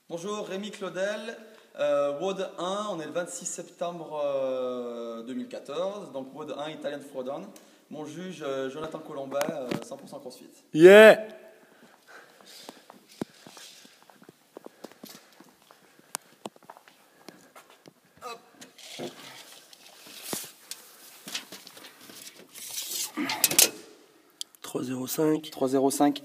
Bonjour, Rémi Claudel, WOD 1, on est le 26 septembre 2014, donc WOD 1, Italian Throwdown. Mon juge, Jonathan Colombet, 100% CrossFit. Yeah! Hop. 3,05. 3,05.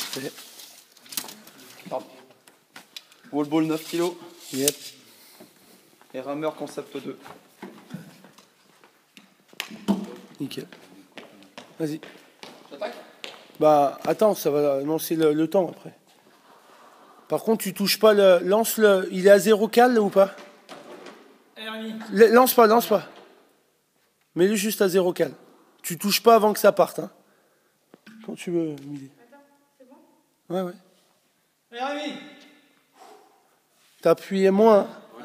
Wall ball 9 kg. Yep. Et rameur concept 2. Nickel. Vas-y. J'attaque? Bah, attends, ça va lancer le temps après. Par contre, tu touches pas le. Lance le. Il est à 0 cal ou pas? Lance pas, lance pas. Mets-le juste à 0 cal. Tu touches pas avant que ça parte. Hein. Quand tu veux, Milly. Attends, c'est bon? Ouais, ouais. Rémi! T'as appuyé moins.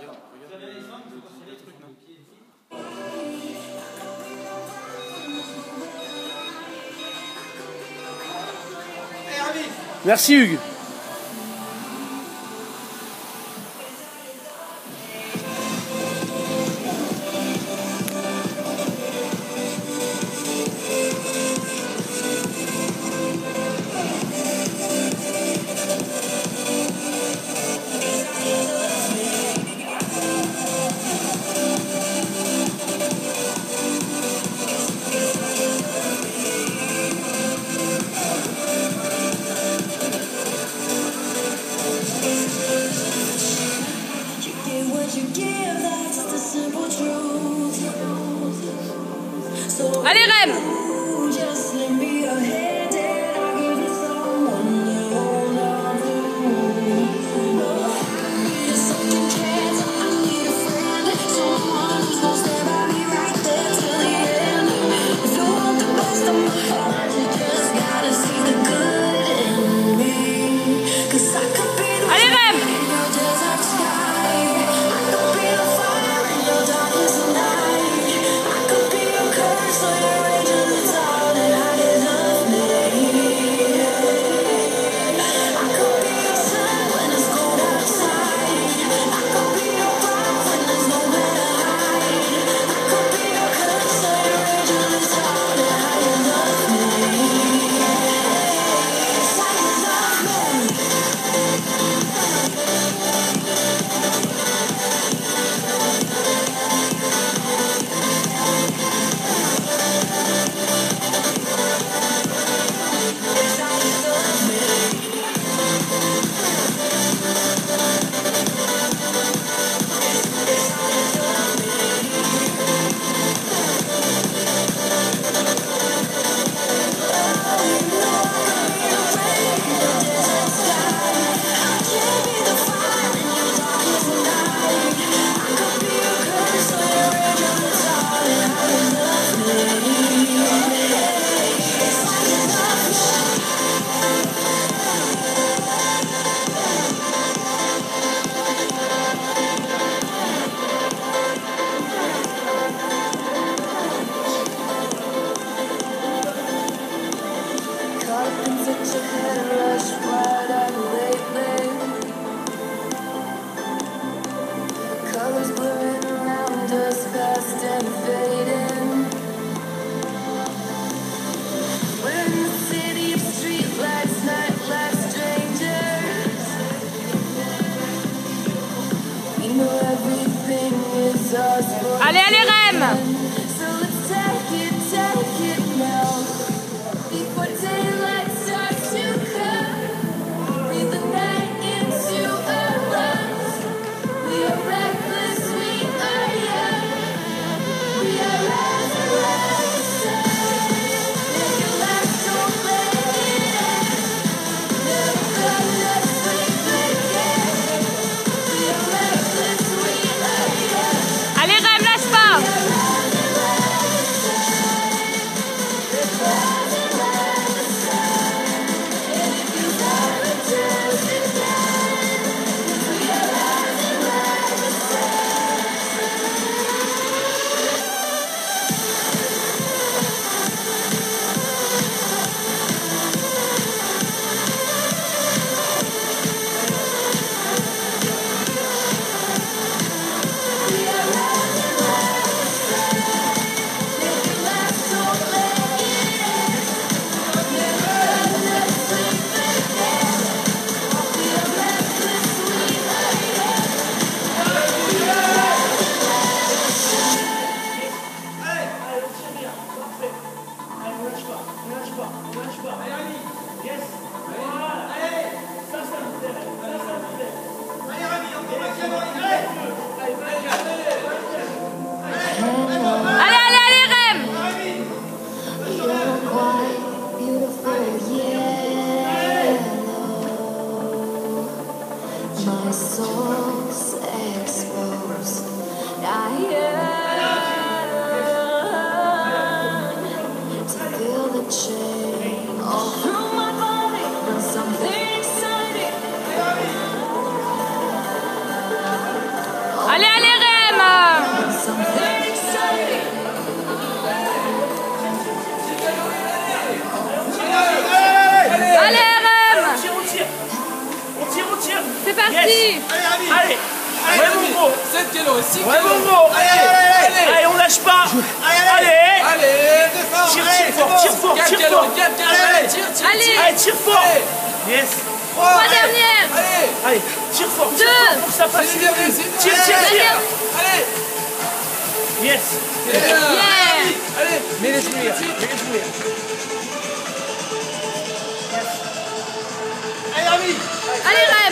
Merci Hugues. Allez Rem! Allez Rem! Allez, allez Rem! Allez Rem, lâche pas! My soul's exposed. I yearn to feel the change all through my body. When something exciting. Allez, allez, Rem! When something exciting. Allez, Rem! On tire. C'est parti! Yes. Allez. Ouais, mon gros. 7 kilos, 6 kilos. Ouais, mon gros. Allez, on lâche pas. Allez. Tire fort. 4 kilos, 4 kilos. Allez, tire. Allez! Tire fort. Yes. 3 dernières! Allez, tire fort. Deux. Pour que ça passe. C'est bien réussi. Tire. Dernière. Allez. Yes. C'est bien. Yeah! Allez. Mets les jouer. Allez, Rem!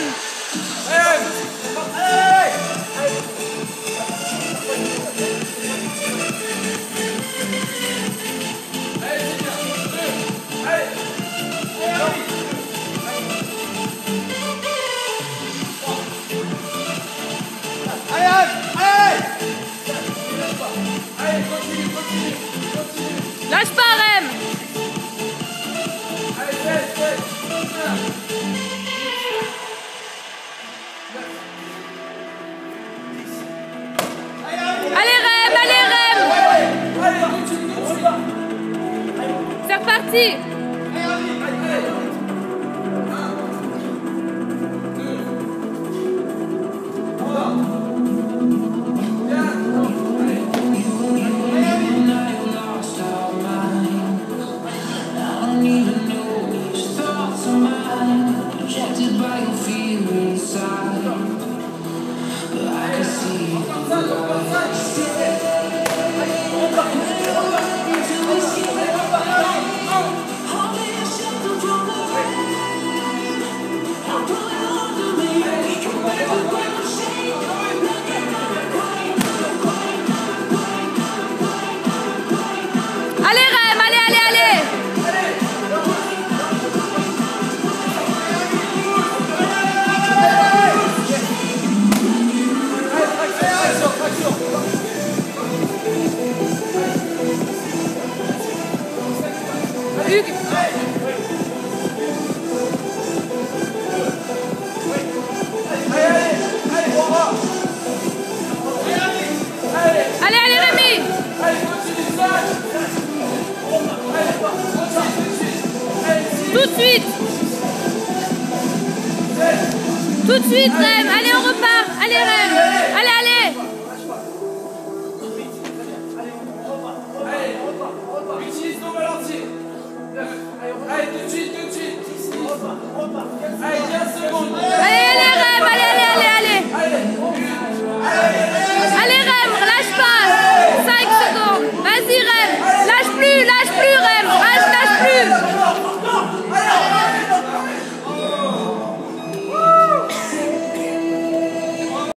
Lâche pas, Rem! Allez, Rem! C'est reparti! Allez, Rem! Allez! Hugues! Allez, Rémi! Tout de suite, Rem! Allez, on repart! Allez, Rem! Allez! Utilise ton balancier. Allez, tout de suite. Allez, 15 secondes. Allez!